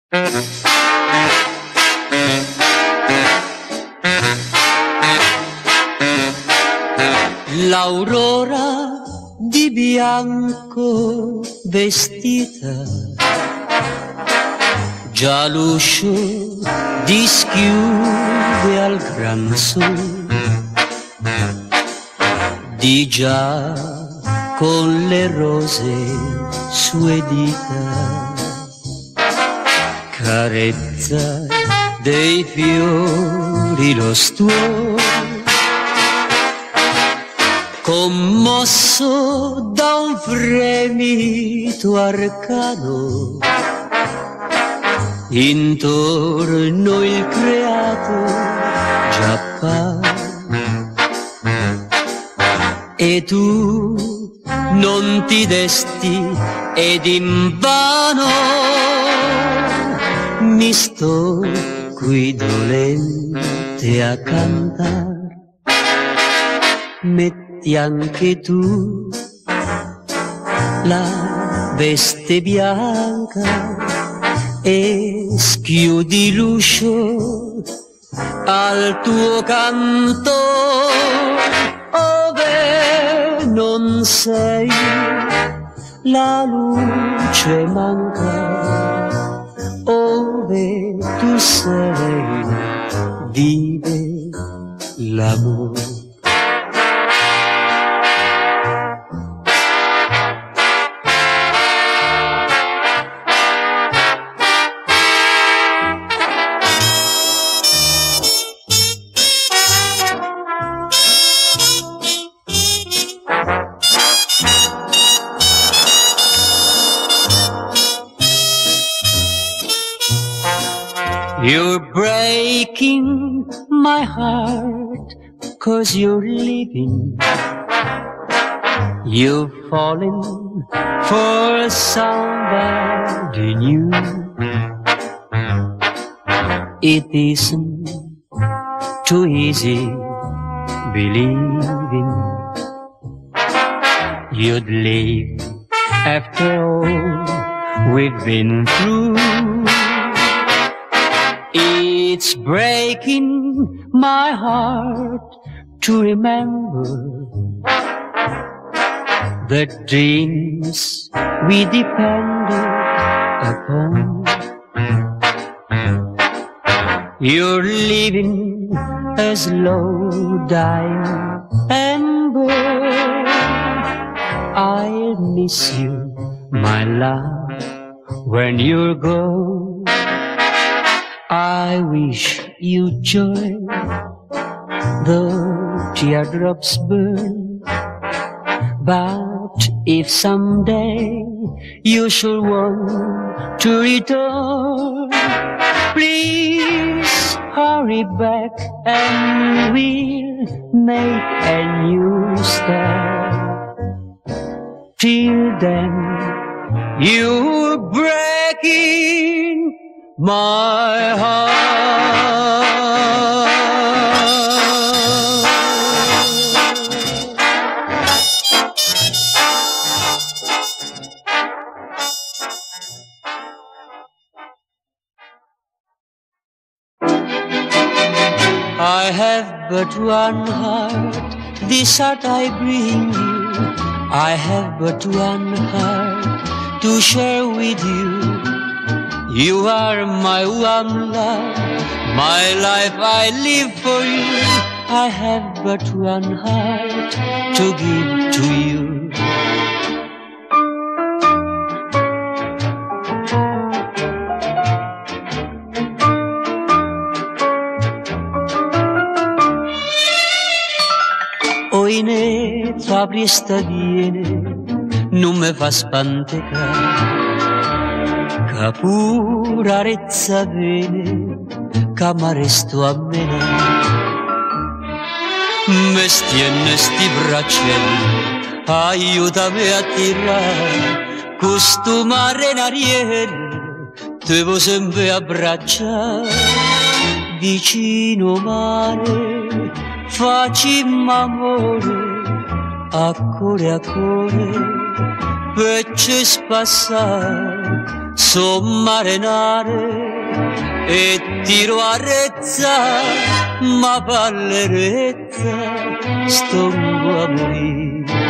L'aurora di bianco vestita, già l'uscio dischiude al gran sol, di già con le rose sue dita, carezza dei fiori lo stuolo, commosso da un fremito arcano, intorno il creato già appare, e tu non ti desti ed invano mi sto qui dolente a cantar. Metti anche tu la veste bianca e schiudi l'uscio al tuo canto, ove non sei la luce manca, ove tu sei vive l'amore. You're breaking my heart 'cause you're leaving. You've fallen for somebody new. It isn't too easy believing you'd leave after all we've been through. It's breaking my heart to remember the dreams we depended upon. You're leaving a slow dying ember. I'll miss you, my love, when you're gone. I wish you joy, the teardrops burn. But if someday you should want to return, please hurry back and we'll make a new start. Till then, you're breaking my heart. I have but one heart, this heart I bring you. I have but one heart to share with you. You are my one love, my life I live for you. I have but one heart to give to you. Oine, fabri sta viene, non me fa spantecare. Ca pura rezza vene, ca m'arresto a menare. Me stienne sti braccelli, aiutami a tirare, questo mare in ariere, te vo sempre abbracciare. Vicino mare, facimmo amore, a cuore, per ci spassare. so marinare e tiro a rezza, ma ballerezza stongo a morire.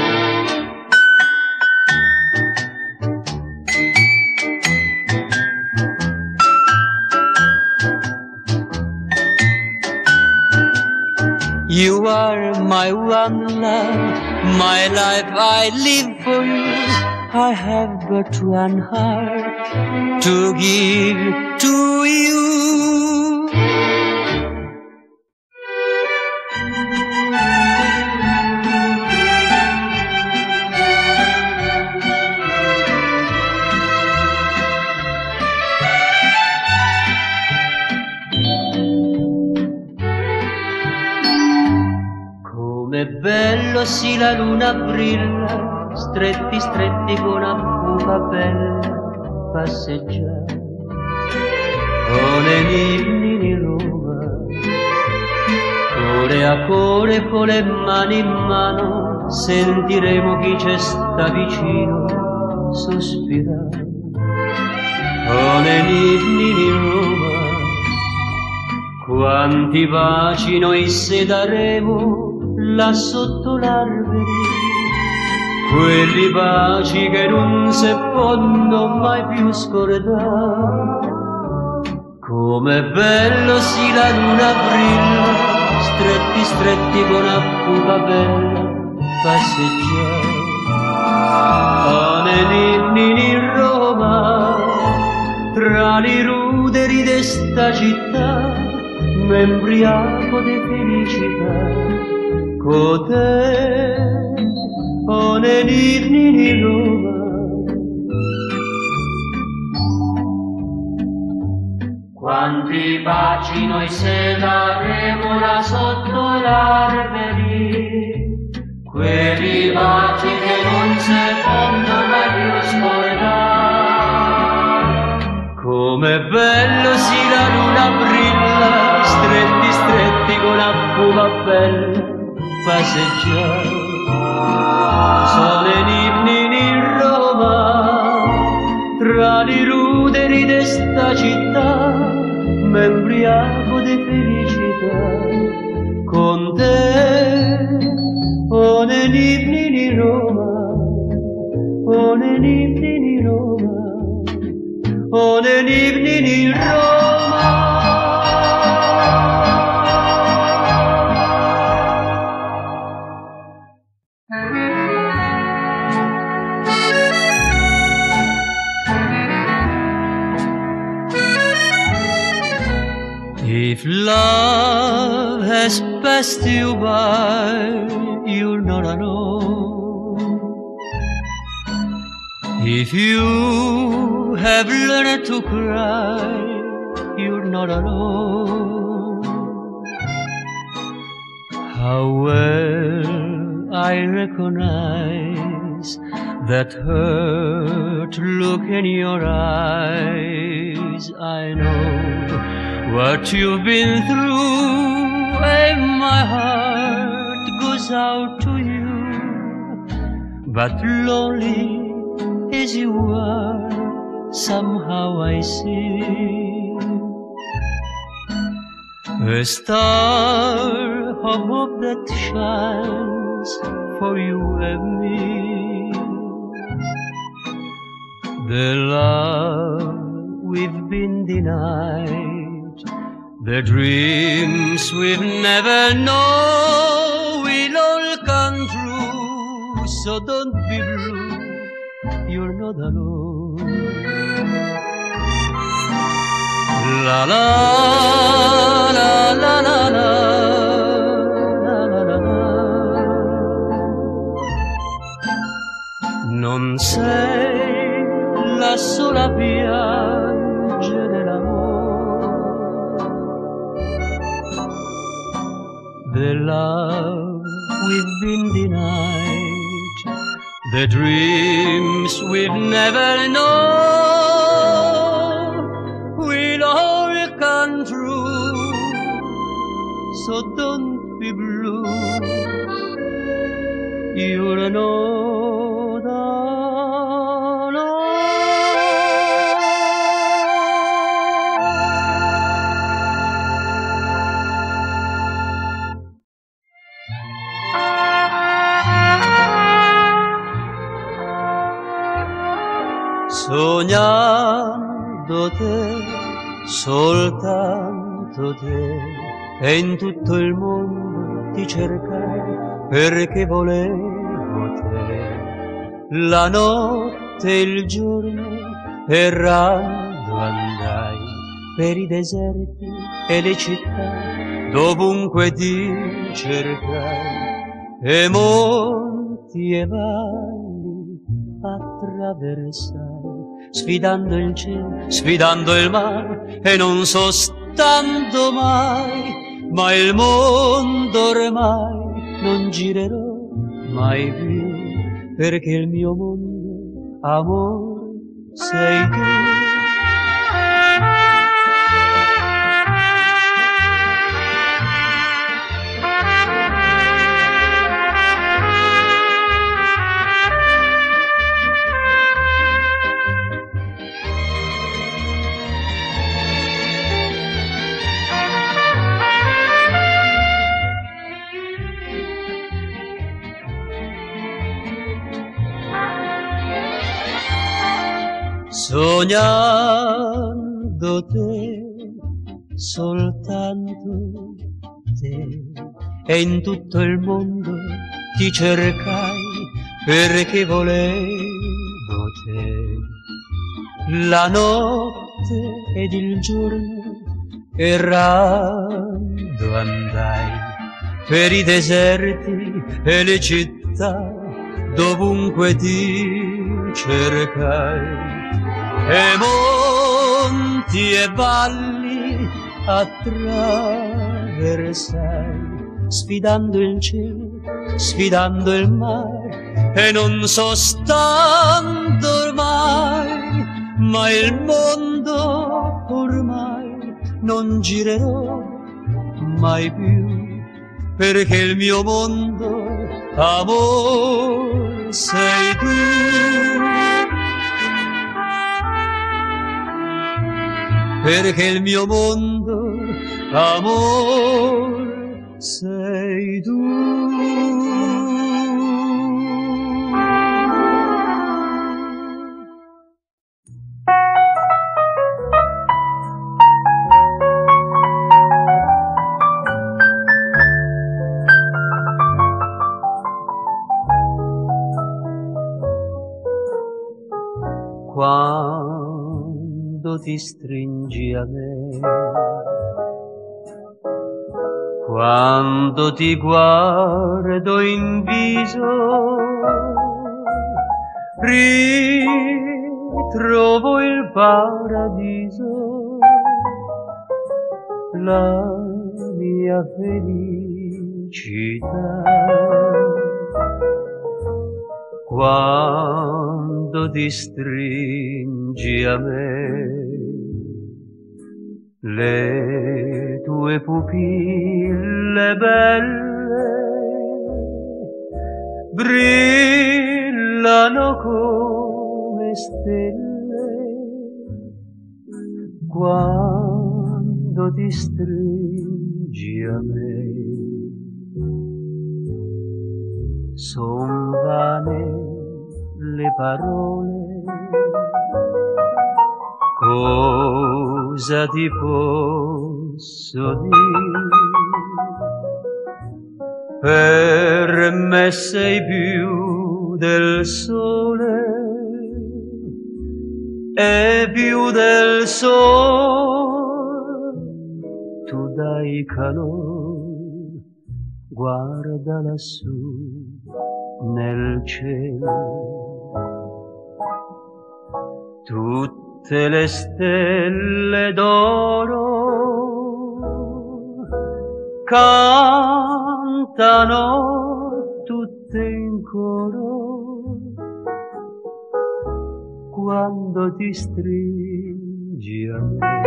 You are my one love, my life I live for you. I have but one heart to give to you. Com'è bello sì la luna brilla, stretti stretti con una buca bella passeggiare. Con le nipni di Roma, core a core con le mani in mano, sentiremo chi ci sta vicino sospirare. Con le nipni di Roma, quanti baci noi se daremo là sotto l'alberi, quelli baci che non si possono mai più scordare. Com'è bello sì la luna brilla, stretti stretti con una buca bella passeggiare. Con inni in Roma, tra i ruderi di sta città, m'embriaco di felicità. Con te, con inni di Roma. Quanti baci noi se daremo là sotto l'alberi, quelli baci che non si possono mai più scordare. Com'è bello sì la luna brilla, stretti stretti con la buca bella passeggiare. Sono le nipni in Roma, tra i ruderi di sta città, m'embriaco di felicità. Con te, o nei nipni di Roma, o nei nipni di Roma, o nei nipni di Roma. If love has passed you by, you're not alone. If you have learned to cry, you're not alone. How well I recognize that hurt look in your eyes. I know what you've been through, and my heart goes out to you. But lonely as you are, somehow I see a star of hope that shines for you and me. The love we've been denied, the dreams we've never known will all come true, so don't be blue, you're not alone. La la la la la la la la la la. Non sei la sola a piangere l'amore. The love we've been denied, the dreams we've never known will all come true, so don't be blue, you're not alone. sognando te, soltanto te, e in tutto il mondo ti cercai perché volevo te. La notte e il giorno errando andai per i deserti e le città, dovunque ti cercai, e monti e valli attraversai, sfidando il cielo, sfidando il mare, e non sostando mai, ma il mondo ormai non girerò mai più, perché il mio mondo, amore, sei tu. Sognando te, soltanto te, e in tutto il mondo ti cercai perché volevo te. La notte ed il giorno errando andai per i deserti e le città, dovunque ti cercai, e monti e valli attraversai, sfidando il cielo, sfidando il mare, e non sostando ormai, ma il mondo ormai non girerò mai più, perché il mio mondo, amore, sei tu. Perché il mio mondo, amore, sei tu. Quando ti stringi a me, quando ti guardo in viso, ritrovo il paradiso, la mia felicità. Quando ti stringi a me, le tue pupille belle brillano come stelle. Quando ti stringi a me, son vane le parole, cosa ti posso dire? Per me sei più del sole e più del sole, tu dai calore, guarda lassù nel cielo, tutte le stelle d'oro cantano tutte in coro quando ti stringi a me.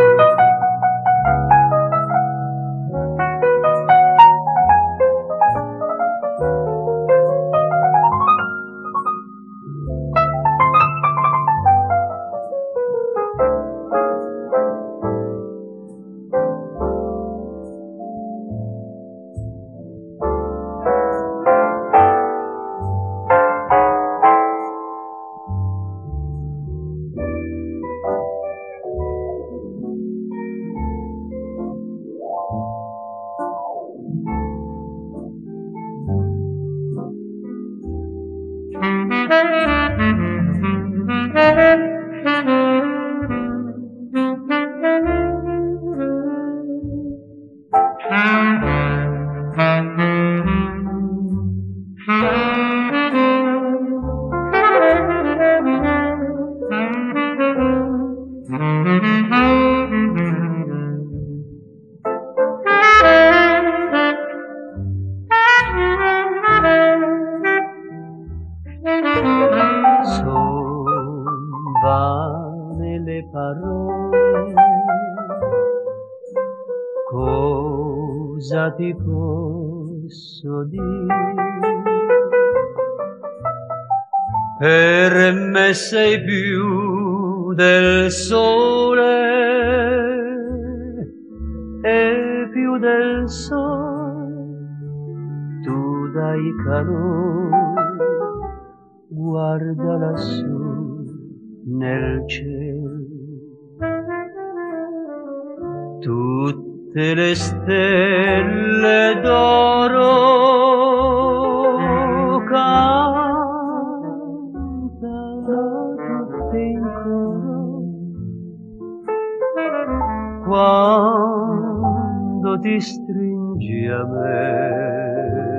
cosa ti posso dire? Per me sei più del sole e più del sole, tu dai calore, guarda lassù nel cielo. Tutte le stelle d'oro cantano tutte in coro quando ti stringi a me.